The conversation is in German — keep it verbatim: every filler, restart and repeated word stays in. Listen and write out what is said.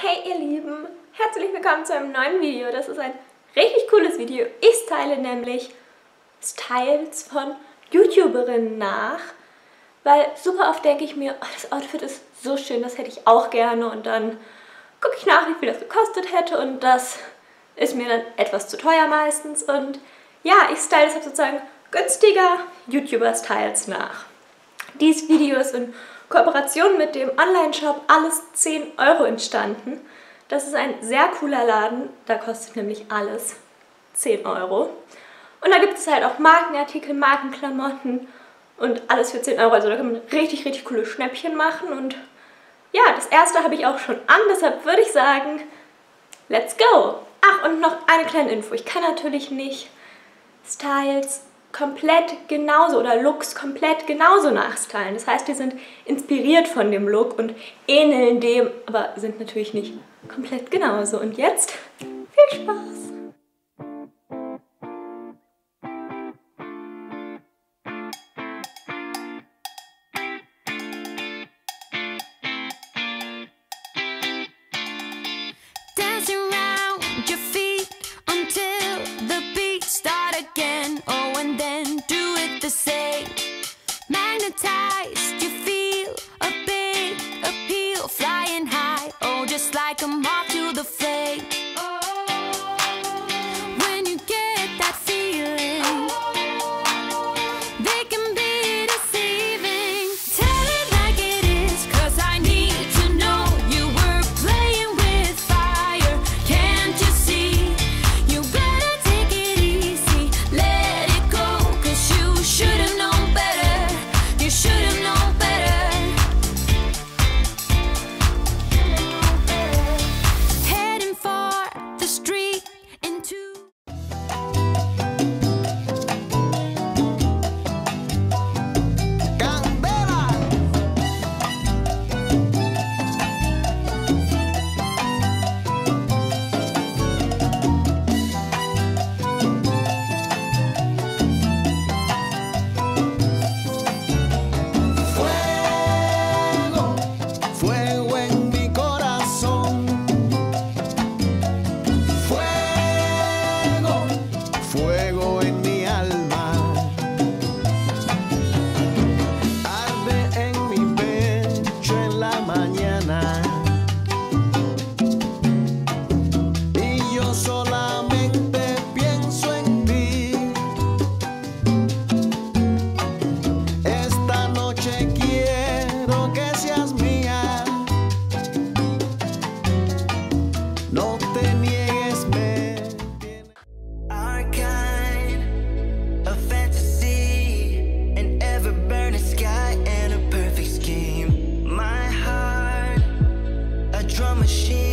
Hey ihr Lieben, herzlich willkommen zu einem neuen Video. Das ist ein richtig cooles Video. Ich style nämlich Styles von YouTuberinnen nach, weil super oft denke ich mir, oh, das Outfit ist so schön, das hätte ich auch gerne, und dann gucke ich nach, wie viel das gekostet hätte, und das ist mir dann etwas zu teuer meistens, und ja, ich style deshalb sozusagen günstiger YouTuber-Styles nach. Dieses Video ist in Kooperation mit dem Online-Shop Alles zehn Euro entstanden. Das ist ein sehr cooler Laden, da kostet nämlich alles zehn Euro. Und da gibt es halt auch Markenartikel, Markenklamotten und alles für zehn Euro. Also da kann man richtig, richtig coole Schnäppchen machen. Und ja, das erste habe ich auch schon an, deshalb würde ich sagen, let's go! Ach, und noch eine kleine Info. Ich kann natürlich nicht Styles komplett genauso oder Looks komplett genauso nachstylen. Das heißt, die sind inspiriert von dem Look und ähneln dem, aber sind natürlich nicht komplett genauso. Und jetzt viel Spaß! Like a moth to the flame. When you get that feeling, they can be deceiving. Tell it like it is, cause I need to know you were playing with fire. Can't you see? You better take it easy, let it go, cause you should've known better. You should've known better. Machine.